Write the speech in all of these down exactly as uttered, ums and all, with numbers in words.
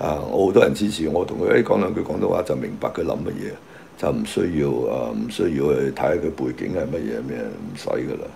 啊，我好多人支持我，同佢誒講兩句廣東話就明白佢諗乜嘢，就唔需要啊，唔需要去睇下佢背景係乜嘢咩，唔使噶啦。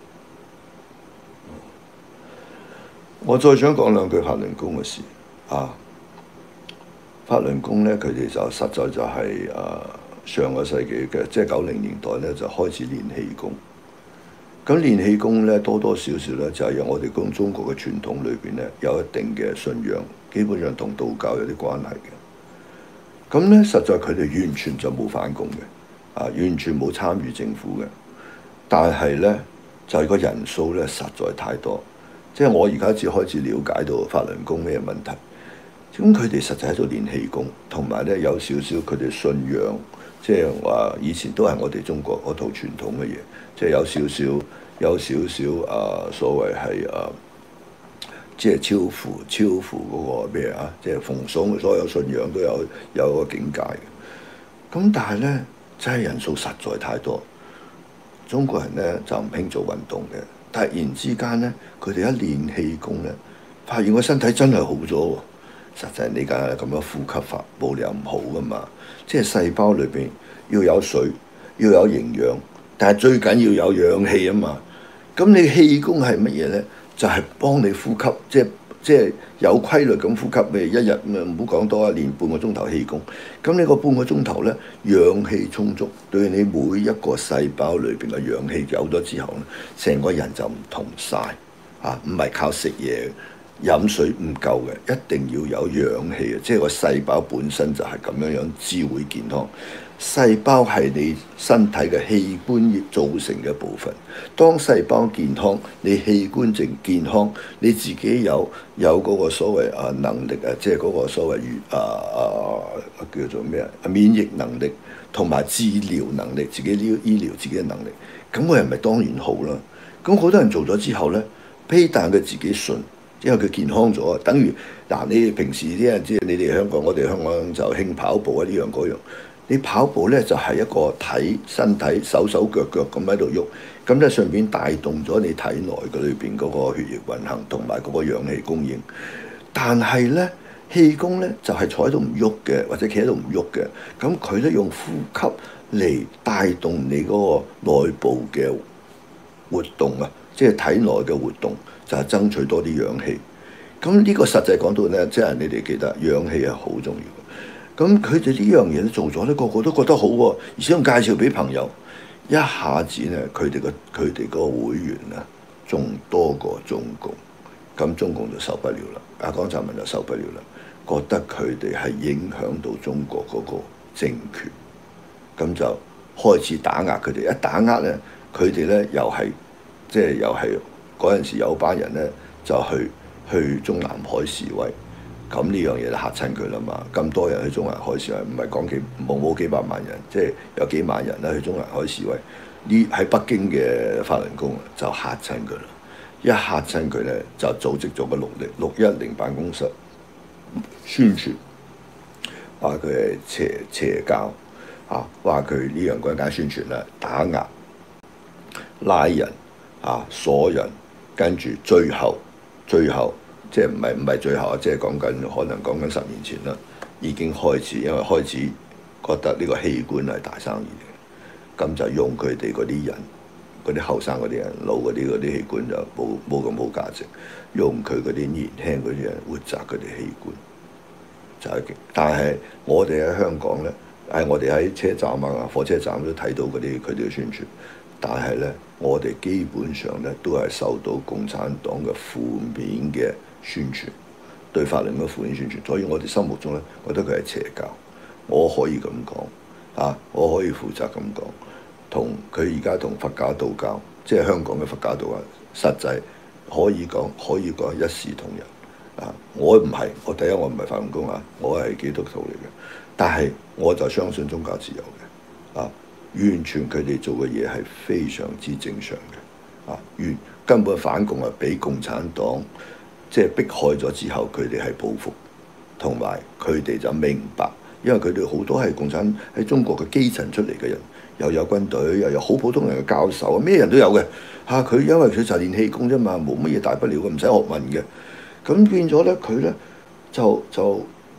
我再想講兩句法輪功嘅事啊。法輪功咧，佢哋就實在就係、是、誒、啊、上個世紀嘅，即係九零年代咧就開始練氣功。咁練氣功咧多多少少咧就係、是、由我哋講中國嘅傳統裏邊咧有一定嘅信仰，基本上同道教有啲關係嘅。咁咧實在佢哋完全就冇反共嘅，啊完全冇參與政府嘅。但係咧就係、是、個人數咧實在太多，即係我而家至開始了解到法輪功咩問題。咁佢哋實際喺度練氣功，同埋咧有少少佢哋信仰，即係話以前都係我哋中國嗰套傳統嘅嘢，即係有少少有少少啊所謂係啊，即係超乎超乎嗰個咩啊，即係奉所所有信仰都有有個境界嘅。咁但係咧真係人數實在太多，中國人咧就唔興做運動嘅，突然之間咧佢哋一練氣功咧，發現個身體真係好咗喎。實際你梗係咁樣呼吸法冇理由唔好噶嘛，即係細胞裏邊要有水，要有營養，但係最緊要有氧氣啊嘛。咁你氣功係乜嘢咧？就係、是、幫你呼吸，即係即係有規律咁呼吸。譬如一日咁唔好講多啊，練半個鐘頭氣功。咁你個半個鐘頭咧，氧氣充足，對你每一個細胞裏邊嘅氧氣有咗之後咧，成個人就唔同晒。啊！唔係靠食嘢。飲水唔夠嘅，一定要有氧氣嘅，即係個細胞本身就係咁樣樣，至會健康。細胞係你身體嘅器官造成嘅部分。當細胞健康，你器官正健康，你自己有有嗰個所謂啊能力啊，即係嗰個所謂啊啊叫做咩啊免疫能力同埋治療能力，自己醫醫療自己嘅能力，咁個人咪當然好啦。咁好多人做咗之後咧，非但佢自己信。因為佢健康咗，等於嗱，你哋平時啲人知，你哋香港，我哋香港就興跑步啊，呢樣嗰樣。你跑步咧就係、是、一個體身體手手腳腳咁喺度喐，咁咧順便帶動咗你體內嘅裏邊嗰個血液運行同埋嗰個氧氣供應。但係咧氣功咧就係、是、坐喺度唔喐嘅，或者企喺度唔喐嘅，咁佢咧用呼吸嚟帶動你嗰個內部嘅活動啊，即係體內嘅活動。就係爭取多啲氧氣，咁呢個實際講到咧，即係你哋記得氧氣係好重要。咁佢哋呢樣嘢都做咗咧，個個都覺得好喎，而且仲介紹俾朋友，一下子咧佢哋個佢哋個會員啊，仲多過中共，咁中共就受不了啦，阿江澤民就受不了啦，覺得佢哋係影響到中國嗰個政權，咁就開始打壓佢哋，一打壓咧，佢哋咧又係即係又係。嗰陣時有班人咧就去去中南海示威，咁呢樣嘢就嚇親佢啦嘛！咁多人去中南海示威，唔係講幾冇冇幾百萬人，即係有幾萬人咧去中南海示威。呢喺北京嘅法輪功就嚇親佢啦，一嚇親佢咧就組織咗個六零六一零辦公室宣傳，話佢係邪邪教啊，話佢呢樣嗰間宣傳啦，打壓拉人啊，鎖人。跟住最後，最後即係唔係唔係最後啊？即係講緊可能講緊十年前啦，已經開始，因為開始覺得呢個氣管係大生意嘅，咁就用佢哋嗰啲人，嗰啲後生嗰啲人，老嗰啲嗰啲氣管就冇冇咁冇價值，用佢嗰啲年輕嗰啲人活摘佢哋氣管，就係、是。但係我哋喺香港咧，喺我哋喺車站啊、火車站都睇到嗰啲佢哋嘅宣傳。但係咧，我哋基本上咧都係受到共產黨嘅負面嘅宣傳，對法輪嘅負面宣傳，所以我哋心目中咧覺得佢係邪教。我可以咁講啊，我可以負責咁講，同佢而家同佛教、道教，即係香港嘅佛教道教，實際可以講可以講一視同仁啊！我唔係，我第一我唔係法輪功啊，我係基督徒嚟嘅，但係我就相信宗教自由嘅啊。完全佢哋做嘅嘢係非常之正常嘅，啊，完根本反共係俾共產黨即係迫害咗之後，佢哋係報復，同埋佢哋就明白，因為佢哋好多係共產喺中國嘅基層出嚟嘅人，又有軍隊，又有好普通人嘅教授，咩人都有嘅嚇。佢、啊、因為佢就練氣功啫嘛，冇乜嘢大不了嘅，唔使學問嘅。咁變咗咧，佢咧就就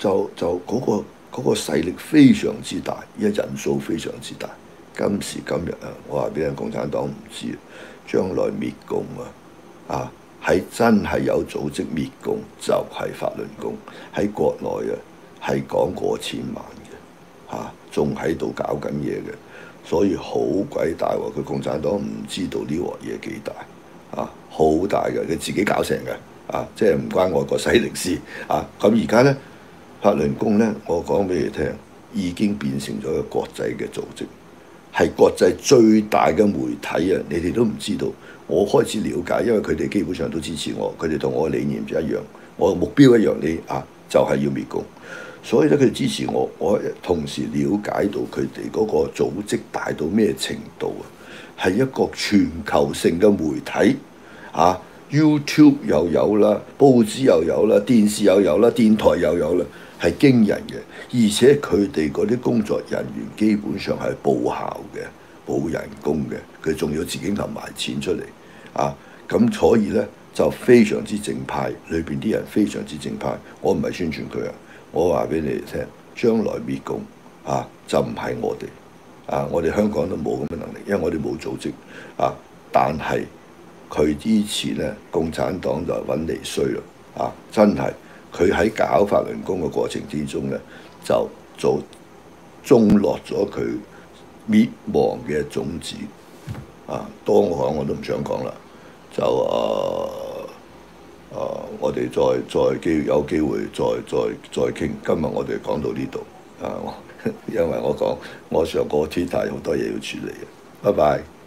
就就嗰、嗰個嗰、嗰個勢力非常之大，因為人數非常之大。今時今日啊，我話俾人共產黨唔知，將來滅共啊，啊係真係有組織滅共，就係、是、法輪功喺國內啊，係講過千萬嘅嚇，仲喺度搞緊嘢嘅，所以好鬼大喎！佢共產黨唔知道呢鑊嘢幾大啊，好大嘅，佢自己搞成嘅啊，即係唔關外國勢力事啊。咁而家咧，法輪功咧，我講俾你聽，已經變成咗一個國際嘅組織。係國際最大嘅媒體啊！你哋都唔知道，我開始了解，因為佢哋基本上都支持我，佢哋同我嘅理念就一樣，我嘅目標一樣，你啊就係、是、要滅共，所以咧佢哋支持我，我同時了解到佢哋嗰個組織大到咩程度啊？係一個全球性嘅媒體啊 ，YouTube 又有啦，報紙又有啦，電視又有啦，電台又有啦。係驚人嘅，而且佢哋嗰啲工作人員基本上係報效嘅，報人工嘅，佢仲要自己揞埋錢出嚟啊！咁所以呢，就非常之正派，裏邊啲人非常之正派。我唔係宣傳佢啊，我話俾你哋聽，將來滅共啊就唔係我哋啊，我哋香港都冇咁嘅能力，因為我哋冇組織啊。但係佢之前呢，共產黨就揾嚟衰咯啊！真係。佢喺搞法輪功嘅過程之中咧，就做種落咗佢滅亡嘅種子啊！多我講我都唔想講啦，就啊啊，我哋再再機有機會再再再傾。今日我哋講到呢度啊，因為我講我上個 Twitter 有好多嘢要處理嘅，拜拜。